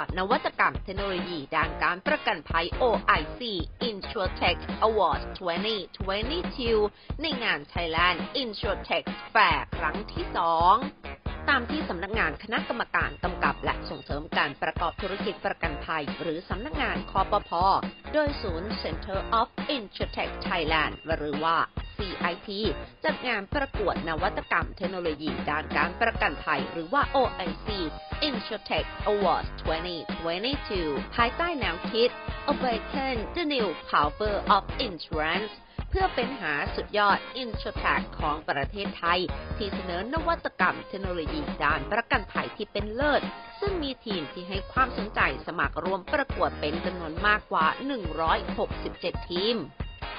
นวัตกรรมเทคโนโลยีด้านการประกันภัย OIC InsurTech Awards 2022 ในงาน Thailand InsurTech Fair ครั้งที่ 2 ตามที่สำนักงานคณะกรรมการกำกับและส่งเสริมการประกอบธุรกิจประกันภัยหรือสำนักงานคปภ.โดยศูนย์ Center of InsurTech Thailand หรือว่า CIT จัดงานประกวดนวัตกรรมเทคโนโลยีด้านการประกันภัยหรือว่า OIC InsurTech Awards 2022 ภายใต้แนวคิด Awaken the New Power of Insurance เพื่อเป็นหาสุดยอด InsurTech ของประเทศไทยที่เสนอนวัตกรรมเทคโนโลยีด้านประกันภัยที่เป็นเลิศซึ่งมีทีมที่ให้ความสนใจสมัครร่วมประกวดเป็นจำนวนมากกว่า 167 ทีม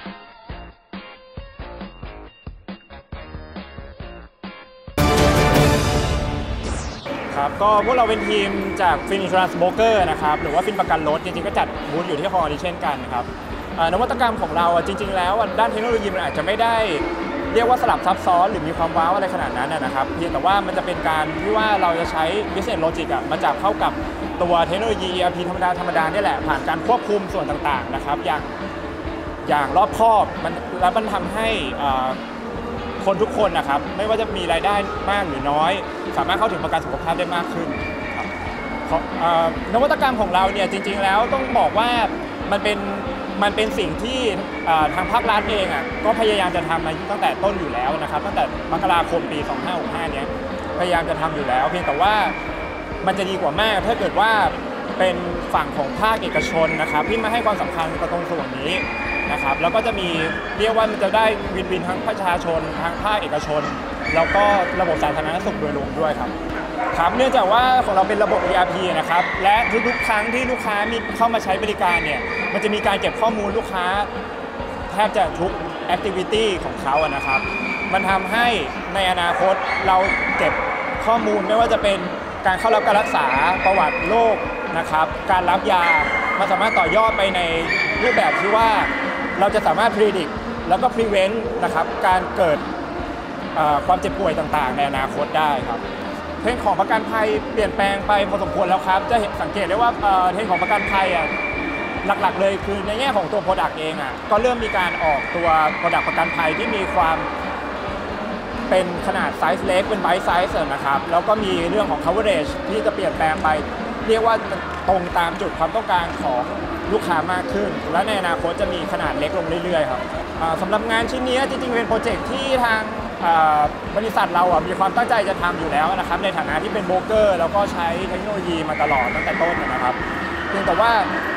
ครับก็พวกเราเป็นทีมจาก Fin Insurance Broker นะครับหรือว่าฟินประกันรถจริงๆก็จัดบูธอยู่ที่ฮอลล์นี้เช่นกันนะครับนวัตกรรมของเราจริงๆแล้วด้านเทคโนโลยีมันอาจจะไม่ได้เรียกว่าสลับซับซ้อนหรือมีความว้าวอะไรขนาดนั้นนะครับเพียงแต่ว่ามันจะเป็นการที่ว่าเราจะใช้ Business Logic มาจับเข้ากับตัวเทคโนโลยี ERP ธรรมดานี่แหละผ่านการควบคุมส่วนต่างๆนะครับอย่างรอบคอบแล้วมันทำให้คนทุกคนนะครับไม่ว่าจะมีรายได้มากหรือน้อยสามารถเข้าถึงประกันสุขภาพได้มากขึ้นครับนวัตกรรมของเราเนี่ยจริงๆแล้วต้องบอกว่ามันเป็นสิ่งที่ทางภาครัฐเองก็พยายามจะทำมาตั้งแต่ต้นอยู่แล้วนะครับตั้งแต่มกราคมปี 2565 เนี่ยพยายามจะทำอยู่แล้วเพียงแต่ว่ามันจะดีกว่ามากถ้าเกิดว่าเป็นฝั่งของภาคเอกชนนะครับที่มาให้ความสำคัญกับตรงส่วนนี้นะครับแล้วก็จะมีเรียกว่ามันจะได้วินทั้งประชาชนทางภาคเอกชนแล้วก็ระบบสาธารณสุขโดยรวมด้วยครับเนื่องจากว่าของเราเป็นระบบ ERP นะครับและทุกๆครั้งที่ลูกค้ามีเข้ามาใช้บริการเนี่ยมันจะมีการเก็บข้อมูลลูกค้าแทบจะทุก Activity ของเขานะครับมันทำให้ในอนาคตเราเก็บข้อมูลไม่ว่าจะเป็นการเข้ารับการรักษาประวัติโรคนะครับการรับยามันสามารถต่อยอดไปในรูปแบบที่ว่าเราจะสามารถ predict แล้วก็ prevent นะครับการเกิดความเจ็บป่วยต่างๆในอนาคตได้ครับเทรนด์ของประกันภัยเปลี่ยนแปลงไปพอสมควรแล้วครับจะสังเกตได้ว่าเทรนด์ของประกันภัยหลักๆเลยคือในแง่ของตัว Product เองก็เริ่มมีการออกตัว Product ประกันภัยที่มีความเป็นขนาดไซส์เล็กเป็น Bite Size นะครับแล้วก็มีเรื่องของ Coverage ที่จะเปลี่ยนแปลงไปเรียกว่าตรงตามจุดความต้องการของลูกค้ามากขึ้นและในอนาคตจะมีขนาดเล็กลงเรื่อยๆครับสำหรับงานชิ้นนี้จริงๆเป็นโปรเจกต์ที่ทางบริษัทเรามีความตั้งใจจะทำอยู่แล้วนะครับในฐานะที่เป็นโบรกเกอร์แล้วก็ใช้เทคโนโลยีมาตลอดตั้งแต่ต้นนะครับเพียงแต่ว่า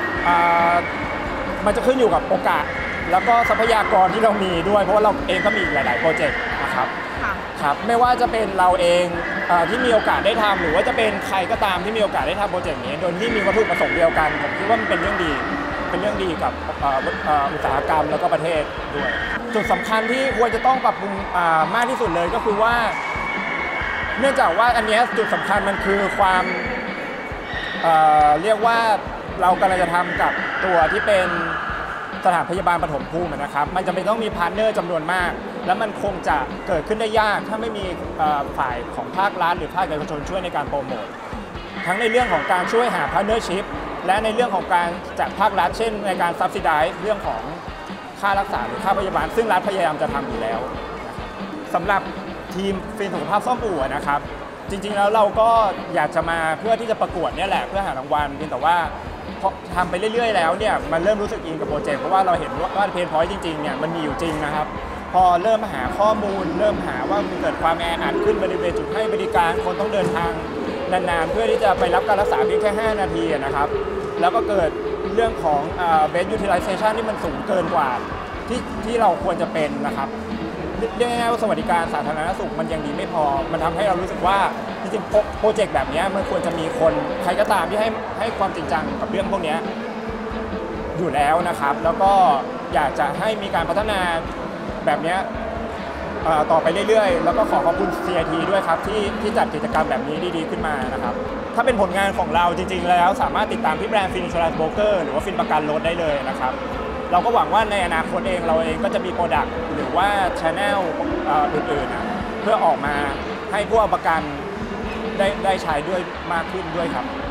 มันจะขึ้นอยู่กับโอกาสแล้วก็ทรัพยากรที่เรามีด้วยเพราะว่าเราเองก็มีหลายๆโปรเจกต์นะครับครับไม่ว่าจะเป็นเราเองที่มีโอกาสได้ทำหรือว่าจะเป็นใครก็ตามที่มีโอกาสได้ทำโปรเจกต์นี้โดยที่มีวัตถุประสงค์เดียวกันผมคิดว่ามันเป็นเรื่องดีกับอุตสาหกรรมแล้วก็ประเทศด้วยจุดสำคัญที่ควรจะต้องปรับปรุงมากที่สุดเลยก็คือว่าเนื่องจากว่าอันนี้จุดสำคัญมันคือความเรียกว่าเรากำลังจะทำกับตัวที่เป็นสถานพยาบาลปฐมภูมินะครับมันจะเป็นต้องมีพาร์ทเนอร์จำนวนมากแล้วมันคงจะเกิดขึ้นได้ยากถ้าไม่มีฝ่ายของภาครัฐหรือภาคเอกชนช่วยในการโปรโมททั้งในเรื่องของการช่วยหาพาร์ทเนอร์ชิพและในเรื่องของการจากภาครัฐเช่นในการซับซิไดซ์เรื่องของค่ารักษาหรือค่าพยาบาลซึ่งรัฐพยายามจะทำอยู่แล้วสำหรับทีมฟินสุขภาพซ่อมอู่นะครับจริงๆแล้วเราก็อยากจะมาเพื่อที่จะประกวดนี่แหละเพื่อหารางวัลเพียงแต่ว่าพอทำไปเรื่อยๆแล้วเนี่ยมันเริ่มรู้สึกอินกับโปรเจกต์เพราะว่าเราเห็นว่าเพนพอยต์จริงๆเนี่ยมันมีอยู่จริงนะครับพอเริ่มหาข้อมูลเริ่มหาว่ามันเกิดความแออัดขึ้นบริเวณจุดให้บริการคนต้องเดินทางนานๆเพื่อที่จะไปรับการรักษาเพียงแค่5 นาทีนะครับแล้วก็เกิดเรื่องของ bed utilization ที่มันสูงเกินกว่าที่เราควรจะเป็นนะครับเรียกง่ายๆว่าสวัสดิการสาธารณสุขมันยังดีไม่พอมันทำให้เรารู้สึกว่าจริงๆโปรเจกต์แบบนี้มันควรจะมีคนใครก็ตามที่ให้ความจริงจังกับเรื่องพวกนี้อยู่แล้วนะครับแล้วก็อยากจะให้มีการพัฒนาแบบนี้ต่อไปเรื่อยๆแล้วก็ขอบคุณ CIT ด้วยครับที่จัดกิจกรรมแบบนี้ดีๆขึ้นมานะครับถ้าเป็นผลงานของเราจริงๆแล้วสามารถติดตามที่แบรนด์ Fin Insurance Broker หรือว่าฟินประกันรถได้เลยนะครับเราก็หวังว่าในอนาคตเราเองก็จะมีโปรดักต์หรือว่า Channel อื่นๆเพื่อออกมาให้ผู้ประกันได้ใช้ด้วยมากขึ้นด้วยครับ